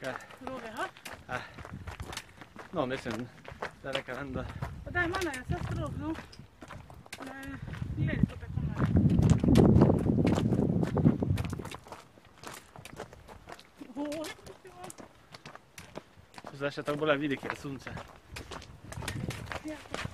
Roger, ha? No, mislim da reka da... Pa daj, mana je sad strog, no. Gledi to kako mana. Zdaj še tako bolje vidi, kjer je sunce. Ja.